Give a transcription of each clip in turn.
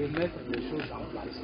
remettre les choses en place.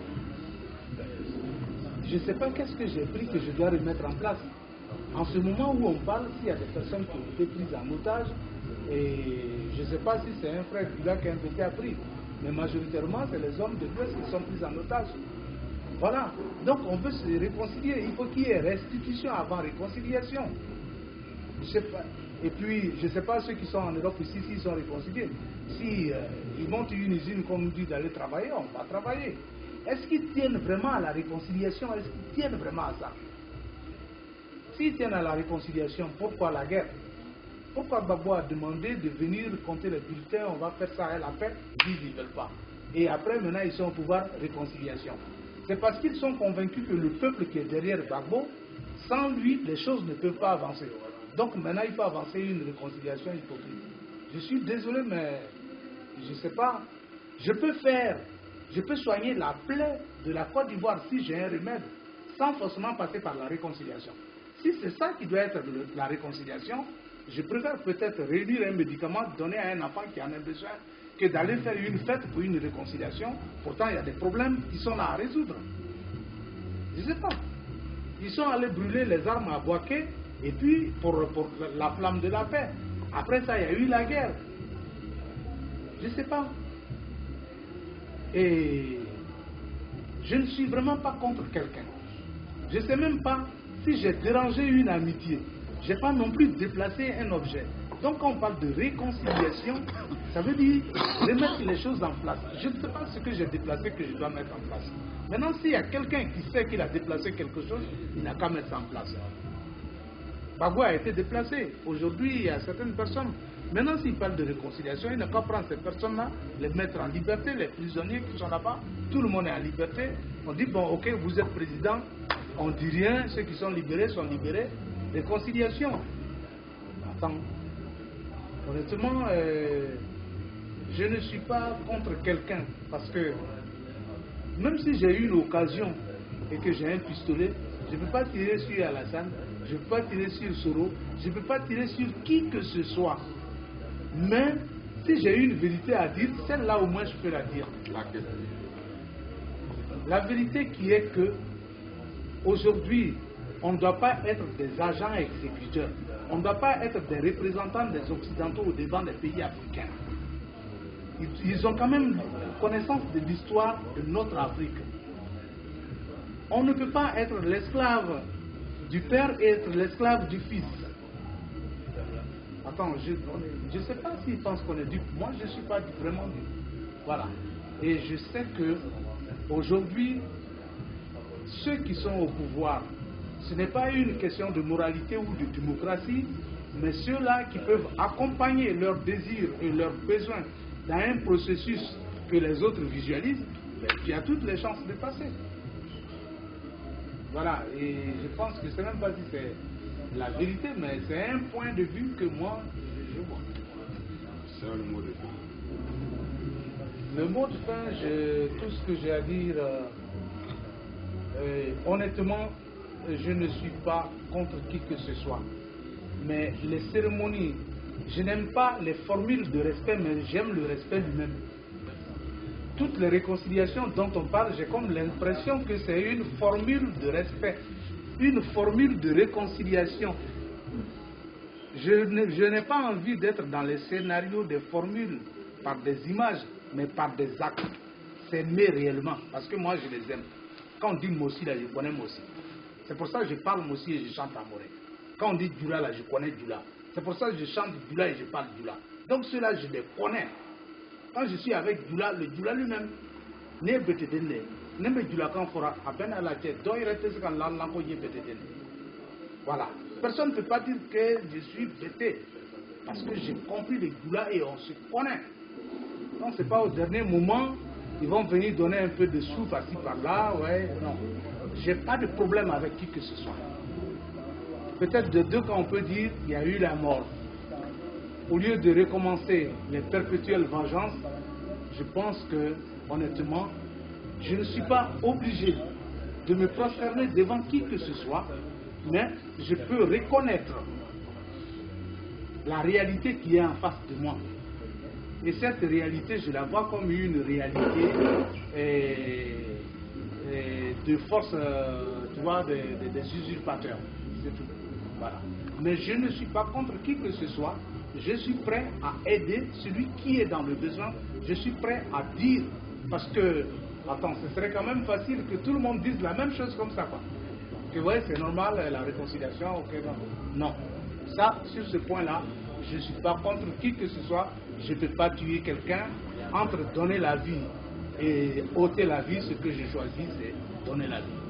Je ne sais pas qu'est-ce que j'ai pris que je dois remettre en place. En ce moment où on parle, s'il y a des personnes qui ont été prises en otage, et je ne sais pas si c'est un frère Dula qui a été pris, mais majoritairement, c'est les hommes de l'Ouest qui sont pris en otage. Voilà. Donc, on veut se réconcilier. Il faut qu'il y ait restitution avant réconciliation. Je sais pas. Et puis, je ne sais pas ceux qui sont en Europe ici, s'ils sont réconciliés. Si ils montent une usine, comme nous dit, d'aller travailler, on va travailler. Est-ce qu'ils tiennent vraiment à la réconciliation? Est-ce qu'ils tiennent vraiment à ça? S'ils tiennent à la réconciliation, pourquoi la guerre? Pourquoi Gbagbo a demandé de venir compter les bulletins, on va faire ça à la paix? Ils disent qu'ils ne veulent pas. Et après, maintenant, ils sont au pouvoir, réconciliation. C'est parce qu'ils sont convaincus que le peuple qui est derrière Gbagbo, sans lui, les choses ne peuvent pas avancer. Donc maintenant, il faut avancer une réconciliation hypocrite. Je suis désolé, mais je ne sais pas. Je peux soigner la plaie de la Côte d'Ivoire si j'ai un remède, sans forcément passer par la réconciliation. Si c'est ça qui doit être la réconciliation, je préfère peut-être réduire un médicament, donner à un enfant qui en a besoin, que d'aller faire une fête pour une réconciliation. Pourtant, il y a des problèmes qui sont là à résoudre. Je ne sais pas. Ils sont allés brûler les armes à Bouaké, et puis pour la flamme de la paix. Après ça, il y a eu la guerre. Je ne sais pas. Et je ne suis vraiment pas contre quelqu'un. Je ne sais même pas si j'ai dérangé une amitié. Je n'ai pas non plus déplacé un objet. Donc quand on parle de réconciliation, ça veut dire remettre les choses en place. Je ne sais pas ce que j'ai déplacé que je dois mettre en place. Maintenant, s'il y a quelqu'un qui sait qu'il a déplacé quelque chose, il n'a qu'à mettre ça en place. Gbagbo a été déplacé. Aujourd'hui, il y a certaines personnes. Maintenant, s'il parle de réconciliation, il n'a qu'à prendre ces personnes-là, les mettre en liberté, les prisonniers qui sont là-bas. Tout le monde est en liberté. On dit, bon, ok, vous êtes président, on ne dit rien, ceux qui sont libérés sont libérés. Réconciliation. Attends. Honnêtement, je ne suis pas contre quelqu'un, parce que même si j'ai eu l'occasion et que j'ai un pistolet, je ne peux pas tirer sur Alassane, je ne peux pas tirer sur Soro, je ne peux pas tirer sur qui que ce soit. Mais si j'ai une vérité à dire, celle-là au moins je peux la dire. La vérité qui est que aujourd'hui, on ne doit pas être des agents exécuteurs. On ne doit pas être des représentants des Occidentaux au devant des pays africains. Ils ont quand même connaissance de l'histoire de notre Afrique. On ne peut pas être l'esclave du père et être l'esclave du fils. Attends, je ne sais pas s'ils pensent qu'on est dupe. Moi, je ne suis pas vraiment dupe. Voilà. Et je sais que aujourd'hui, ceux qui sont au pouvoir, ce n'est pas une question de moralité ou de démocratie, mais ceux-là qui peuvent accompagner leurs désirs et leurs besoins dans un processus que les autres visualisent, qui a toutes les chances de passer. Voilà, et je pense que je ne sais même pas si c'est la vérité, mais c'est un point de vue que moi, je vois. C'est le mot de fin. Le mot de fin, tout ce que j'ai à dire, honnêtement, je ne suis pas contre qui que ce soit. Mais les cérémonies, je n'aime pas les formules de respect, mais j'aime le respect lui-même. Toutes les réconciliations dont on parle, j'ai comme l'impression que c'est une formule de respect, une formule de réconciliation. Je n'ai pas envie d'être dans les scénarios des formules par des images, mais par des actes. S'aimer réellement, parce que moi je les aime. Quand on dit Mossi, là, je connais Mossi. C'est pour ça que je parle Mossi et je chante Amoré. Quand on dit Dula, là, je connais Dula. C'est pour ça que je chante Dula et je parle Dula. Donc ceux-là, je les connais. Quand je suis avec Dula, le Dula lui-même, ne betedene, ne me Dula quand fera à peine à la tête, donc il reste ce qu'on l'a l'envoyé betedene. Voilà. Personne ne peut pas dire que je suis bêté, parce que j'ai compris les Dula et on se connaît. Donc c'est pas au dernier moment, ils vont venir donner un peu de sous par-ci par-là, ouais, non. J'ai pas de problème avec qui que ce soit. Peut-être de deux cas on peut dire qu'il y a eu la mort. Au lieu de recommencer les perpétuelles vengeances, je pense que, honnêtement, je ne suis pas obligé de me prosterner devant qui que ce soit, mais je peux reconnaître la réalité qui est en face de moi. Et cette réalité, je la vois comme une réalité de force, tu vois, des usurpateurs. C'est tout. Voilà. Mais je ne suis pas contre qui que ce soit. Je suis prêt à aider celui qui est dans le besoin. Je suis prêt à dire, parce que, attends, ce serait quand même facile que tout le monde dise la même chose comme ça, quoi. Que ouais, c'est normal, la réconciliation, ok, non. Ça, sur ce point-là, je ne suis pas contre qui que ce soit. Je ne peux pas tuer quelqu'un. Entre donner la vie et ôter la vie, ce que j'ai choisi, c'est donner la vie.